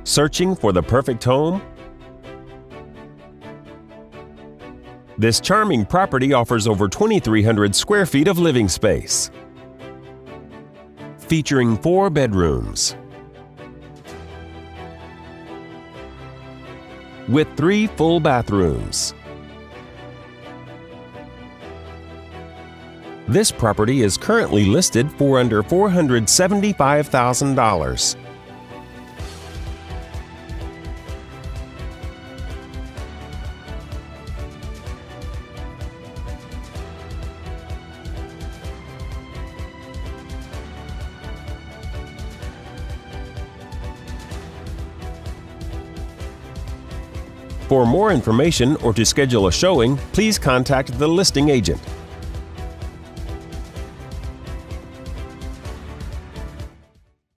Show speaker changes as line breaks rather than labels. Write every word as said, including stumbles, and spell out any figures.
Searching for the perfect home? This charming property offers over twenty-three hundred square feet of living space, featuring four bedrooms with three full bathrooms. This property is currently listed for under four hundred seventy-five thousand dollars. For more information or to schedule a showing, please contact the listing agent.